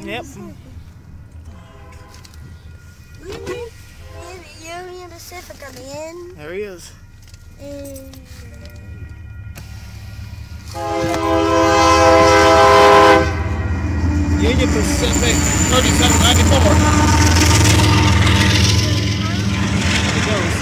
Yep. Union Pacific on the end. There he is. And Union Pacific 3794. There it goes.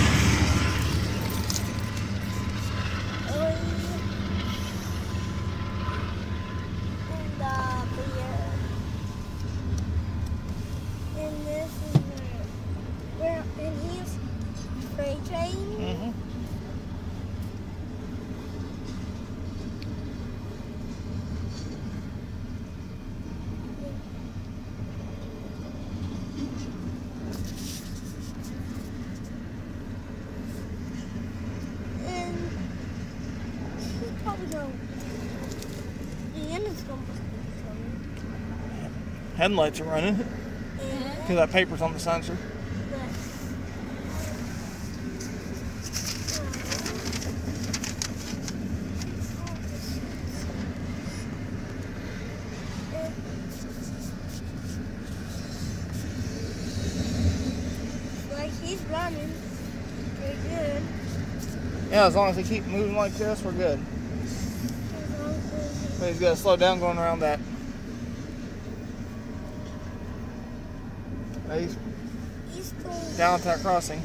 and this is where and he's freight train. Mm-hmm. Probably going. The end is going to be coming. Headlights are running because that paper's on the sensor. Like he's running pretty good. Yeah, as long as they keep moving like this, we're good. But he's got to slow down going around that. He's going down at that crossing.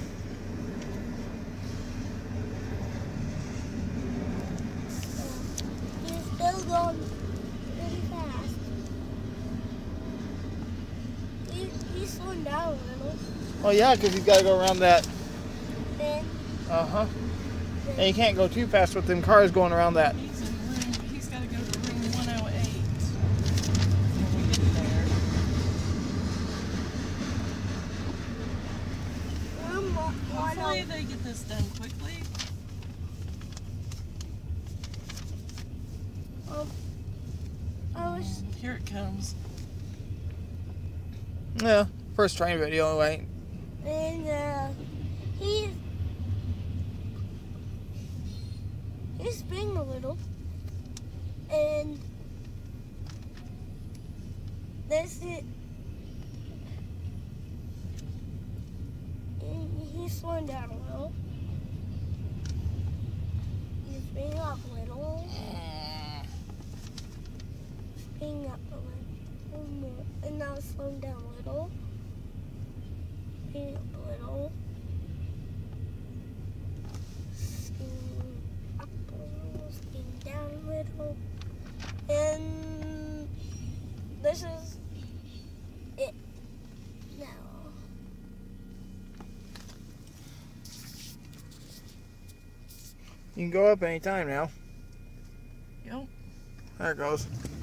He's still going pretty fast. He's slowing down a little. Oh yeah, because he's got to go around that. Then. Uh-huh. And you can't go too fast with them cars going around that. He's got to go to room 108 when we get there. Room Hopefully they get this done quickly. Here it comes. Yeah, first train video, right? And he's spinning a little, and this is. He's slowing down a little. He's spinning up a little. Spinning up a little more. And now it's slowing down a little. Spinning up a little. Spinning up a little. Spinning down a little. And this is it now. You can go up anytime now. Yep. There it goes.